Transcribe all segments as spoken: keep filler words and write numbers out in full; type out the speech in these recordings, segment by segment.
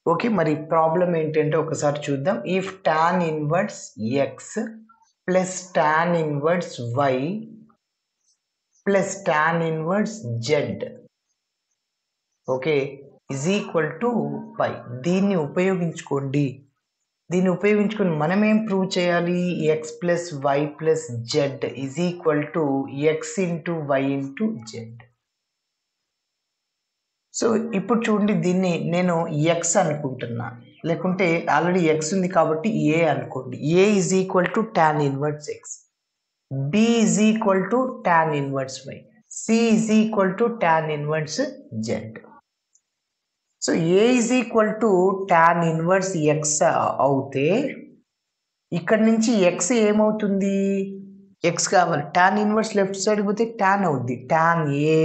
Okay, మరి problem ఏంటంటే ఒకసారి చూద్దాం. If tan inverse x plus tan inverse y plus tan inverse z okay is equal to pi. దీన్ని ఉపయోగించుకోండి. దీన్ని ఉపయోగించుకొని మనం ఏం ప్రూవ్ చేయాలి? X plus y plus z is equal to x into y into z. So ఇప్పుడు చూడండి, దీన్ని నేను ఎక్స్ అనుకుంటున్నా, లేకుంటే ఆల్రెడీ ఎక్స్ ఉంది కాబట్టి ఏ అనుకోండి. A is equal to tan inverse x, b is equal to tan inverse y, c is equal to tan inverse z. So a is equal to tan inverse x అవుతే ఇక్కడ నుంచి x ఏమవుతుంది? X కావాలి. Tan inverse left side పోతే tan అవుద్ది, tan a.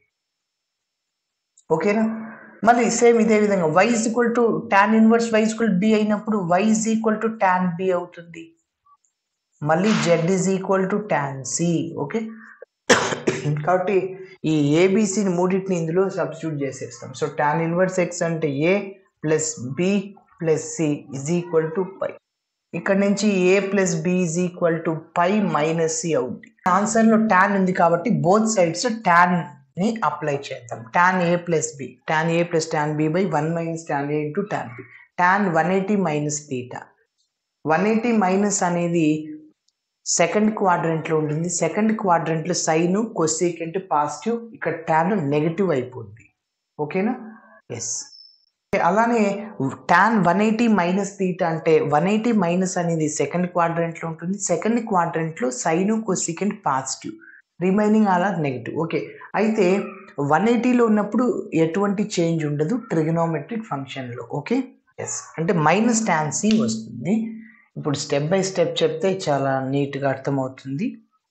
ఓకేనా? మళ్ళీ same ఇదే విధంగా y is equal to tan inverse y is equal b అయినప్పుడు y is equal to tan B అవుతుంది. మళ్ళీ z is equal to tan c. Okay, కాబట్టి ఈ ఏబిసిని మూడింటిని ఇందులో సబ్స్టిట్యూట్ చేసేస్తాం. సో టాన్ ఇన్వర్స్ ఎక్స్ అంటే a plus b plus c is equal to pi. ఇక్కడ నుంచి a plus b is equal to pi minus c అవుద్ది. ఆన్సర్లో టాన్ ఉంది కాబట్టి బోత్ సైడ్స్ టాన్ ని అప్లై చేద్దాం. Tan a plus b, tan a plus tan b by one minus tan a into tan b. Tan one eighty minus theta. One eighty minus అనేది second క్వాడ్రంట్లో ఉంటుంది. Second క్వాడ్రంట్లో sine cosecant positive, ఇక్కడ tan negative అయిపోద్ది. ఓకేనా? Yes. అలానే tan one eighty minus theta అంటే one eighty minus అనేది సెకండ్ క్వాడ్రంట్లో ఉంటుంది. సెకండ్ క్వాడ్రంట్లో సైన్ కొసీకెంట్ పాజిటివ్, రిమైనింగ్ అలా నెగిటివ్. ఓకే, అయితే వన్ ఎయిటీలో ఉన్నప్పుడు ఎటువంటి చేంజ్ ఉండదు ట్రిగనోమెట్రిక్ ఫంక్షన్లో. ఓకే, ఎస్, అంటే మైనస్ టాన్ సి వస్తుంది. ఇప్పుడు స్టెప్ బై స్టెప్ చెప్తే చాలా నీట్గా అర్థమవుతుంది.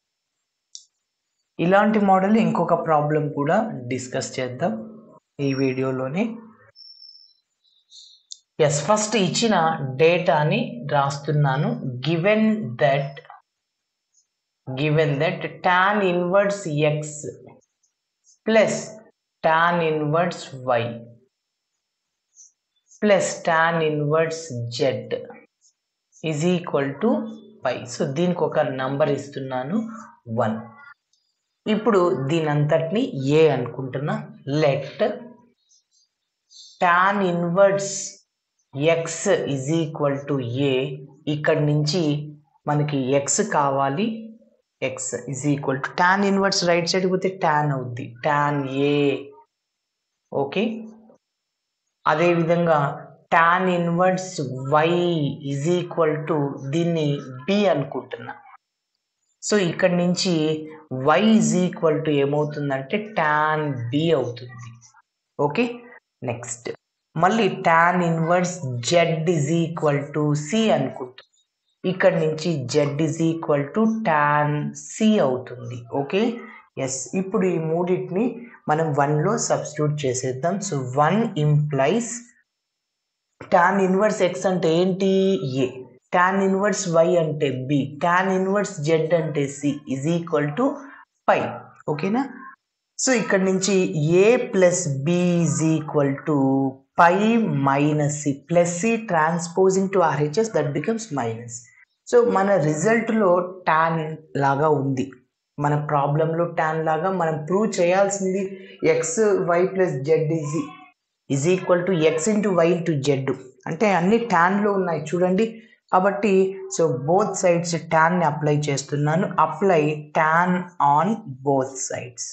ఇలాంటి మోడల్ ఇంకొక ప్రాబ్లం కూడా డిస్కస్ చేద్దాం ఈ వీడియోలోనే. ఎస్, ఫస్ట్ ఇచ్చిన డేటాని రాస్తున్నాను. Given that given that tan inverse x plus tan inverse y plus tan inverse z is equal to pi. So దీనికి ఒక నంబర్ ఇస్తున్నాను వన్. ఇప్పుడు దీని అంతటిని ఏ అనుకుంటున్నా. Let tan inverse x is equal to a. ఇక్కడ నుంచి మనకి x కావాలి. x is equal to tan inverse right side పోతే tan అవుద్ది, tan a. ఓకే, అదేవిధంగా tan inverse y is equal to దీన్ని b అనుకుంటున్నా. సో ఇక్కడ నుంచి y is equal to ఏమవుతుందంటే tan b అవుతుంది. ఓకే, నెక్స్ట్ మళ్ళీ tan inverse z is equal to c అనుకుంటున్నా. ఇక్కడ నుంచి z is equal to tan c అవుతుంది. Okay, yes. ఇప్పుడు ఈ మూడింటిని మనం వన్లో సబ్స్టిట్యూట్ చేసేద్దాం. So one implies tan inverse x అంటే ఏంటి? ఏ. tan ఇన్వర్స్ y అంటే b, tan ఇన్వర్స్ z అంటే c is equal to pi. ఓకేనా? సో ఇక్కడ నుంచి a plus b is equal to pi minus c, plus c transposing to RHS that becomes minus. So మన రిజల్ట్లో tan లాగా ఉంది. మన ప్రాబ్లంలో టాన్ లాగా మనం ప్రూవ్ చేయాల్సింది x y plus z is is equal to x into y into z. అంటే అన్ని టాన్లో ఉన్నాయి చూడండి. కాబట్టి సో బోత్ సైడ్స్ టాన్ని అప్లై చేస్తున్నాను. Apply tan on both sides,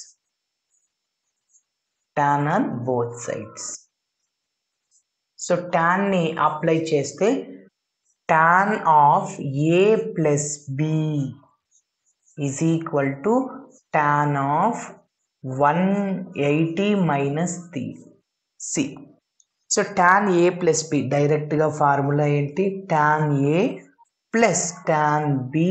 tan on both sides. So టాన్ని అప్లై చేస్తే tan of a plus b is equal to tan of one eighty minus c. So tan a plus b డైరెక్ట్గా formula ఏంటి? tan a plus tan b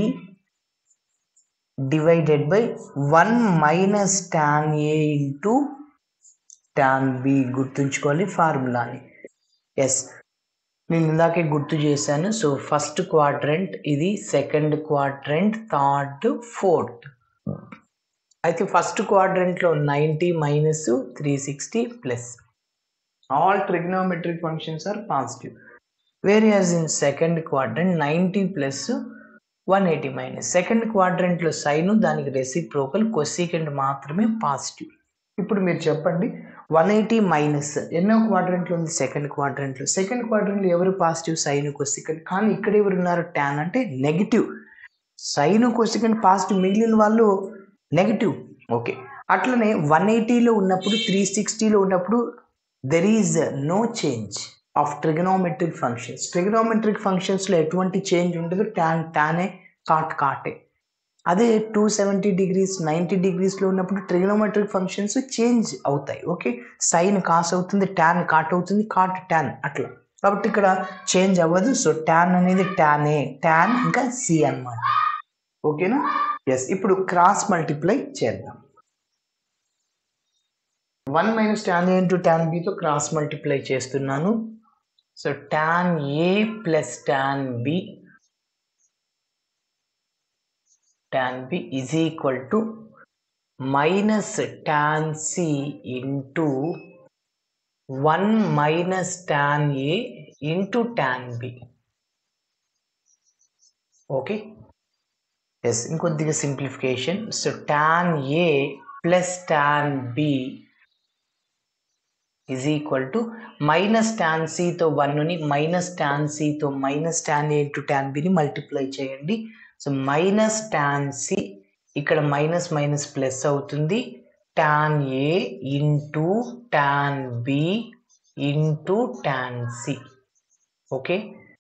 divided by one minus tan a into tan b. గుర్తుంచుకోవాలి ఫార్ములాని. Yes, నేను ఇందాకే గుర్తు చేశాను. So first quadrant ఇది, second quadrant, third, fourth. అయితే first క్వాడ్రంట్లో ninety minus three sixty plus. All trigonometric functions are positive. Whereas in second quadrant ninety plus one eighty minus. Second quadrant లో sine దానికి reciprocal cosecant మాత్రమే positive. ఇప్పుడు మీరు చెప్పండి one eighty minus ఎన్నో క్వాడ్రంట్లో ఉంది? సెకండ్ క్వాడ్రంట్లో. సెకండ్ క్వాడ్రంట్లో ఎవరు పాజిటివ్? Sign cosecant. కానీ ఇక్కడ ఎవరు ఉన్నారు? ట్యాన్ అంటే నెగిటివ్. సైన్ కొసీకెంట్ పాజిటివ్, మిగిలిన వాళ్ళు నెగిటివ్. ఓకే, అట్లనే వన్ ఎయిటీలో ఉన్నప్పుడు త్రీ సిక్స్టీలో ఉన్నప్పుడు there is no change of trigonometric functions. Trigonometric ఫంక్షన్స్లో ఎటువంటి చేంజ్ ఉండదు. ట్యాన్ ట్యానే, కాట్ కాటే. అదే టూ సెవెంటీ డిగ్రీస్ నైంటీ డిగ్రీస్లో ఉన్నప్పుడు ట్రిగనోమెట్రిక్ ఫంక్షన్స్ చేంజ్ అవుతాయి. ఓకే, సైన్ కాస్ అవుతుంది, ట్యాన్ కాట్ అవుతుంది, కాట్ ట్యాన్ అట్లా. కాబట్టి ఇక్కడ చేంజ్ అవ్వదు. సో ట్యాన్ అనేది ట్యానే, ట్యాన్ ఇంకా సి అన్నమాట. ఓకేనా? ఎస్. ఇప్పుడు క్రాస్ మల్టిప్లై చేద్దాం. One minus tan a into tan బితో క్రాస్ మల్టిప్లై చేస్తున్నాను. So tan a plus tan b tan b is equal to minus tan c into one minus tan a into tan b. Okay, yes, inకొద్దిగా simplification. So tan a plus tan b is equal to minus tan c తో one ని minus tan c తో minus tan a into tan b ని multiply చేయండి. So minus tan c, ఇక్కడ minus minus plus అవుతుంది. Tan a into tan b into tan c. Okay,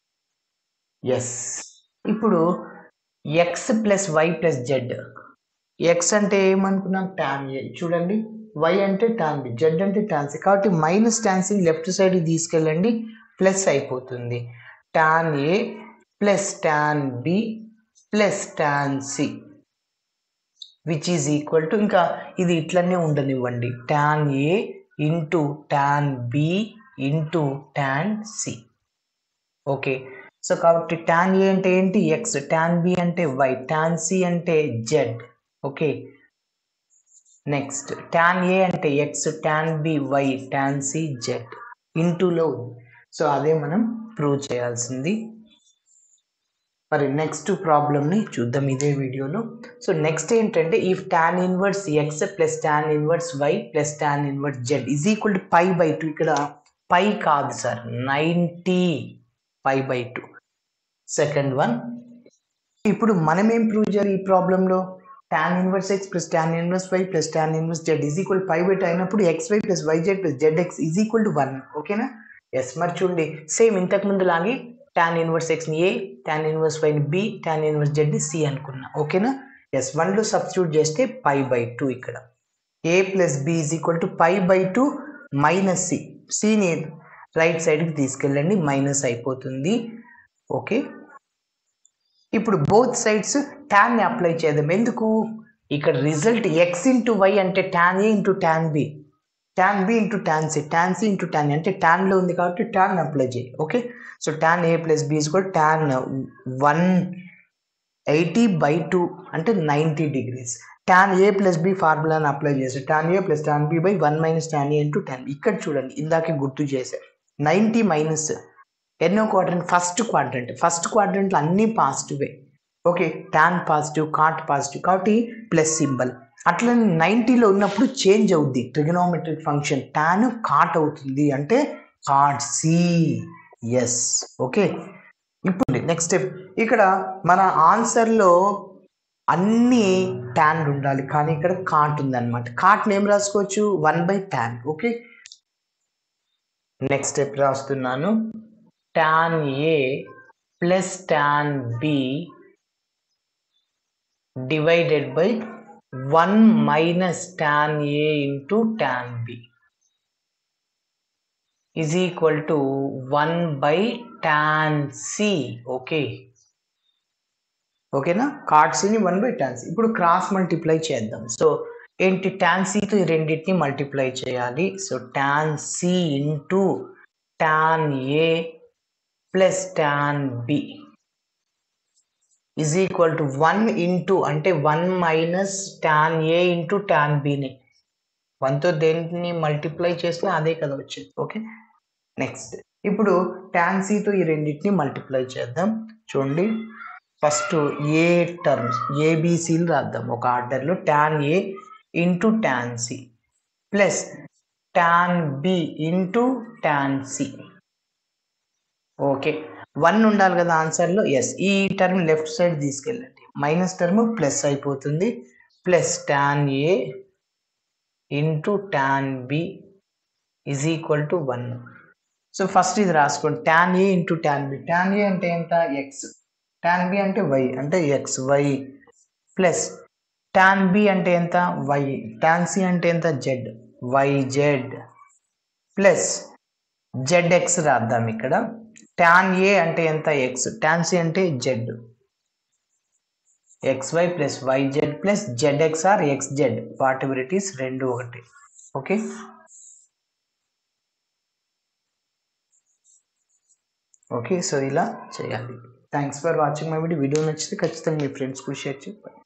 yes. ఇప్పుడు x plus y plus z. X అంటే ఏమనుకున్నాం? Tan a. చూడండి, y అంటే tan b, z అంటే ట్యాన్ సి. కాబట్టి minus tan c left side తీసుకెళ్ళండి, plus అయిపోతుంది. Tan a plus tan b plus tan c which is equal to, ఇంకా ఇది ఇట్లనే ఉండనివ్వండి, tan a into tan b into tan c. Okay, so కాబట్టి tan a అంటే ఏంటి? ఎక్స్, ట్యాన్ బి అంటే వై, ట్యాన్ సి అంటే z. Okay, next tan a అంటే x, tan b y, tan c z. ఇంటూలో ఉంది. సో అదే మనం ప్రూవ్ చేయాల్సింది. మరి నెక్స్ట్ ప్రాబ్లమ్ని చూద్దాం ఇదే వీడియోలో. సో నెక్స్ట్ ఏంటంటే, if tan inverse x plus tan inverse y plus tan inverse z is equal to pi by two. ఇక్కడ పై కాదు sir, ninety pi by two. Second one. ఇప్పుడు మనం ఏం ప్రూవ్ చేయాలి ఈ ప్రాబ్లంలో? Tan inverse x plus tan inverse y plus tan inverse z is equal pi by two అయినప్పుడు x y plus y z plus z x is equal to one. ఓకేనా? Yes. మరి చూడండి, సేమ్ ఇంతకు ముందు లాగే tan ఇన్వర్స్ ఎక్స్ని a, tan inverse వైని b, tan inverse జెడ్ని సి అనుకున్నా. ఓకేనా? ఎస్. వన్లో సబ్స్టిట్యూట్ చేస్తే పై బై టూ. ఇక్కడ a plus b is equal to pi by two minus c. సిని రైట్ సైడ్కి తీసుకెళ్ళండి, మైనస్ అయిపోతుంది. ఓకే, ఇప్పుడు బోత్ సైడ్స్ ట్యాన్ని అప్లై చేద్దాం. ఎందుకు? ఇక్కడ రిజల్ట్ ఎక్స్ ఇంటూ వై అంటే tan a into tan b, tan b into tan c, tan c into tan అంటే ట్యాన్లో ఉంది కాబట్టి ట్యాన్ అప్లై చేయి. Okay, so tan a plus b is కూడా tan one eighty by two అంటే ninety degrees. Tan a plus b ఫార్ములాని apply చేసి tan a plus tan b by one minus tan a into tan. ఇక్కడ చూడండి, ఇందాకే గుర్తు చేసా, ninety minus ఎన్నో క్వాడ్రంట్? First quadrant. ఫస్ట్ క్వాడ్రంట్లో అన్నీ పాజిటివే. Okay, tan positive, cot positive, కాబట్టి ప్లస్ సింబల్. అట్లా నైంటీలో ఉన్నప్పుడు చేంజ్ అవుద్ది ట్రిగనోమెట్రిక్ ఫంక్షన్, ట్యాన్ కాట్ అవుతుంది అంటే కాట్ సి. ఎస్. ఓకే, ఇప్పుడు నెక్స్ట్ స్టెప్. ఇక్కడ మన ఆన్సర్లో అన్ని ట్యాన్ ఉండాలి, కానీ ఇక్కడ కాట్ ఉంది అనమాట. కాట్ని ఏం రాసుకోవచ్చు? One by tan. Okay, next step రాస్తున్నాను. Tan a plus tan b divided by one minus tan a into tan b is equal to one by tan c. Okay, ఓకేనా? కాట్ సిని వన్ బై ట్యాన్ సి. ఇప్పుడు cross multiply చేద్దాం. So ఏంటి? Tan సితో ఈ రెండింటిని multiply చేయాలి. So tan c into tan a plus tan b is equal to one into అంటే one minus tan a into tan బిని వన్తో దేన్ని మల్టిప్లై చేసినా అదే కదా వచ్చేది. ఓకే, నెక్స్ట్ ఇప్పుడు టాన్ సితో ఈ రెండింటిని మల్టిప్లై చేద్దాం. చూడండి, ఫస్ట్ ఏ టర్మ్స్ ఏబిసిలు రాద్దాం ఒక ఆర్డర్లో. Tan a into tan c plus tan b into tan c. Okay, one ఉండాలి కదా ఆన్సర్లో. ఎస్, ఈ టర్మ్ లెఫ్ట్ సైడ్ తీసుకెళ్ళండి, మైనస్ టర్మ్ ప్లస్ అయిపోతుంది. Plus tan a into tan b is equal to one. So first ఇది రాసుకోండి, tan a into tan b. Tan a అంటే ఎంత? ఎక్స్. టాన్ బి అంటే వై, అంటే x y. Plus tan b అంటే ఎంత? Y. Tan c అంటే ఎంత? Z, y z. Plus z x రాద్దాం ఇక్కడ. టాన్ ఏ అంటే ఎంత? ఎక్స్. టాన్ సి అంటే z, x y plus y z plus z x or x z పార్టిబిలిటీస్ రెండు ఒకటి. ఓకే, ఓకే సో ఇలా చేయాలి. Thanks for watching my video. Video నచ్చితే ఖచ్చితంగా మీ ఫ్రెండ్స్కి షేర్ చేయండి.